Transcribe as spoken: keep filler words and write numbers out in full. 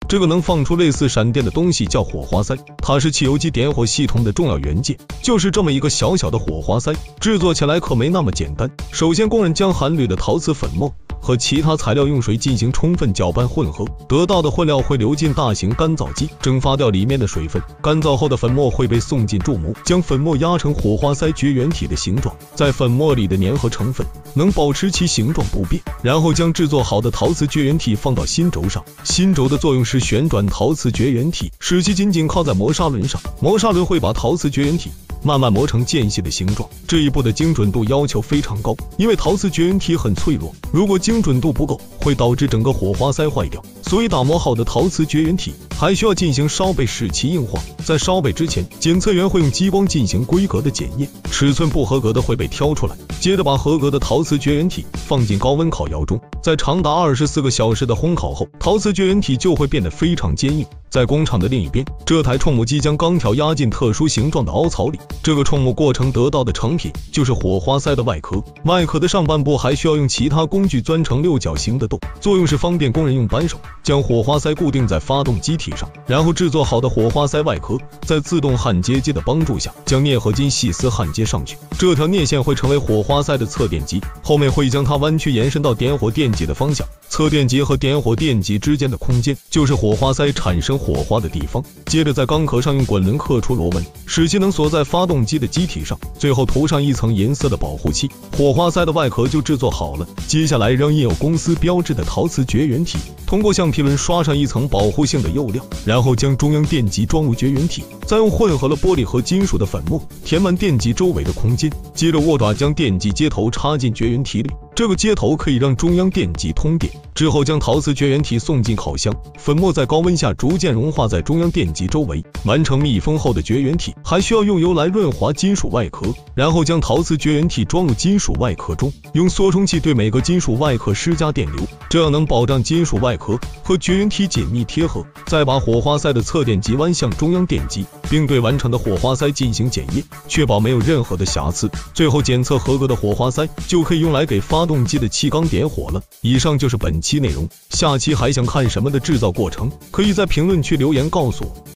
这个能放出类似闪电的东西叫火花塞，它是汽油机点火系统的重要元件。就是这么一个小小的火花塞，制作起来可没那么简单。首先，工人将含氯的陶瓷粉末和其他材料用水进行充分搅拌混合，得到的混料会流进大型干燥机，蒸发掉里面的水分。干燥后的粉末会被送进注模，将粉末压成火花塞绝缘体的形状。在粉末里的粘合成分能保持其形状不变，然后将制作好的陶瓷绝缘体放到心轴上。心轴的作用是旋转陶瓷绝缘体，使其紧紧靠在磨砂轮上。磨砂轮会把陶瓷绝缘体慢慢磨成间隙的形状。这一步的精准度要求非常高，因为陶瓷绝缘体很脆弱，如果精准度不够，会导致整个火花塞坏掉。所以打磨好的陶瓷绝缘体还需要进行烧焙使其硬化。在烧焙之前，检测员会用激光进行规格的检验，尺寸不合格的会被挑出来，接着把合格的陶瓷绝缘体放进高温烤窑中，在长达二十四个小时的烘烤后，陶瓷绝缘体就会变得非常坚硬。在工厂的另一边，这台冲木机将钢条压进特殊形状的凹槽里，这个冲木过程得到的成品就是火花塞的外壳。外壳的上半部还需要用其他工具钻成六角形的洞，作用是方便工人用扳手将火花塞固定在发动机体上，然后制作好的火花塞外壳在自动焊接机的帮助下将镍合金细丝焊接上去。这条镍线会成为火花塞的测电极，后面会将它弯曲延伸到点火电极的方向。测电极和点火电极之间的空间就是火花塞产生火花的地方。接着在钢壳上用滚轮刻出螺纹，使其能锁在发动机的机体上，最后涂上一层银色的保护漆，火花塞的外壳就制作好了。接下来让印有公司标志的陶瓷绝缘体通过橡皮轮刷上一层保护性的釉料，然后将中央电极装入绝缘体，再用混合了玻璃和金属的粉末填满电极周围的空间，接着握爪将电极接头插进绝缘体里，这个接头可以让中央电极通电。之后将陶瓷绝缘体送进烤箱，粉末在高温下逐渐融化在中央电极周围，完成密封后的绝缘体还需要用油来润滑金属外壳，然后将陶瓷绝缘体装入金属外壳中，用缩充器对每个金属外壳施加电流，这样能保障金属外壳和绝缘体紧密贴合。再把火花塞的测电极弯向中央电极，并对完成的火花塞进行检验，确保没有任何的瑕疵。最后检测合格的火花塞就可以用来给发动机的气缸点火了。以上就是本期内容，下期还想看什么的制造过程，可以在评论区留言告诉我。